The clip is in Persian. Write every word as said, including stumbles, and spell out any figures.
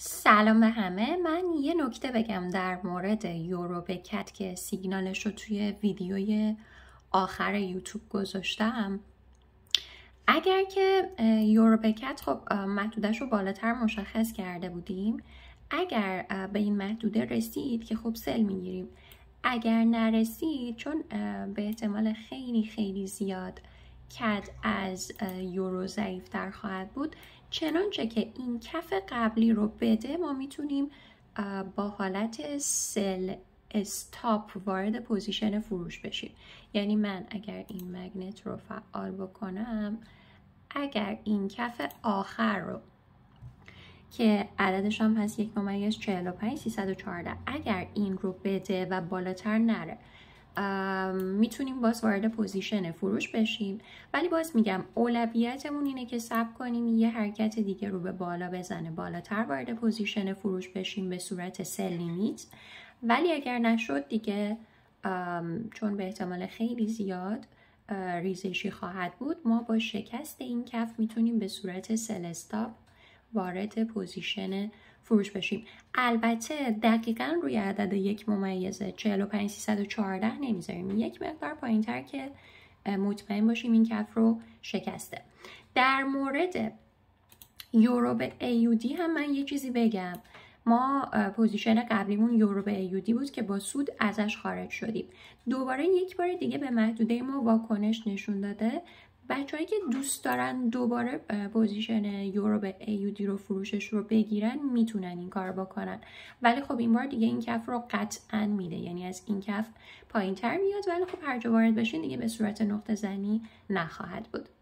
سلام به همه. من یه نکته بگم در مورد یوروبکت که سیگنالش رو توی ویدیوی آخر یوتیوب گذاشتم. اگر که یوروبکت خب محدودش رو بالاتر مشخص کرده بودیم، اگر به این محدوده رسید که خب سل میگیریم، اگر نرسید چون به احتمال خیلی خیلی زیاد کد از یورو ضعیفتر خواهد بود، چنانچه که این کف قبلی رو بده ما میتونیم با حالت سل استاپ وارد پوزیشن فروش بشیم. یعنی من اگر این مگنت رو فعال بکنم، اگر این کف آخر رو که عددش هم هست یک ممیز چهل و پنج سیصد و چهارده، اگر این رو بده و بالاتر نره، میتونیم باز وارد پوزیشن فروش بشیم. ولی باز میگم اولویتمون اینه که صبر کنیم یه حرکت دیگه رو به بالا بزنه، بالاتر وارد پوزیشن فروش بشیم به صورت سل لیمیت. ولی اگر نشد دیگه، چون به احتمال خیلی زیاد ریزشی خواهد بود، ما با شکست این کف میتونیم به صورت سل استاپ وارد پوزیشن فروش بشیم. البته دقیقا روی عدد یک ممیزه چهل و پنج سیصد و چهارده نمیذاریم، یک مقدار پایین تر که مطمئن باشیم این کف رو شکسته. در مورد یورو به ایودی هم من یه چیزی بگم. ما پوزیشن قبلیمون یورو به ایودی بود که با سود ازش خارج شدیم. دوباره یک بار دیگه به محدوده ما واکنش نشون داده. بچه‌هایی که دوست دارن دوباره پوزیشن یورو به ایودی رو فروشش رو بگیرن میتونن این کار بکنن، ولی خب این بار دیگه این کف رو قطعا میده، یعنی از این کف پایین تر میاد، ولی خب هر جا وارد بشین دیگه به صورت نقطه زنی نخواهد بود.